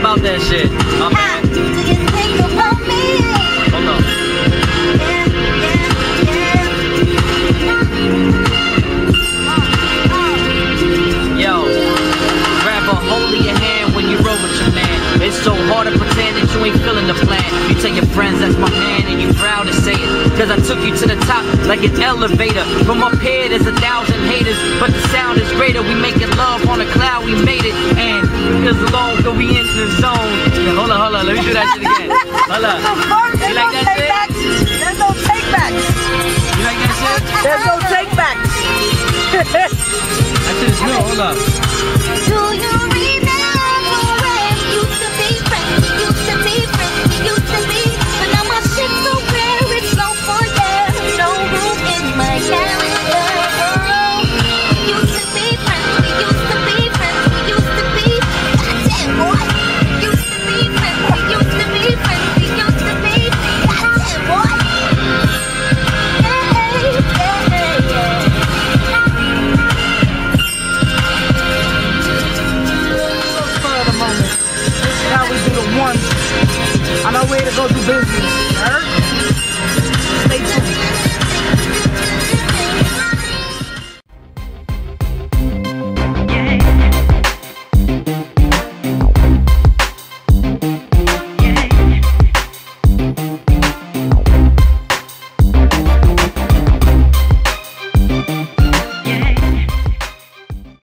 about that shit. My man. Do you think about me? Hold on. Yo, grab a hold of your hand when you roll with your man. It's so hard to pretend that you ain't feeling the plan. You tell your friends that's my man and you proud to say it. Cause I took you to the top like an elevator. From up here there's 1,000 haters, but the sound is greater. We making love on a cloud, we made it. And it feels alone cause we in the zone. Yeah, hold on, let me do that shit again. Hold on. You like that shit? There's no take backs. You like that shit? There's no take backs. That shit is new, hold up. Do you remember when we used to be friends? We used to be friends, we used to be. But now my shit's so rare, it's so for yeah. No room in my calendar. We used to be friends, we used to be friends, we used to be. Goddamn boy. We used to be friends, we used to be friends, we used to be. Goddamn boy. This is how we do the one. On our way to go do business.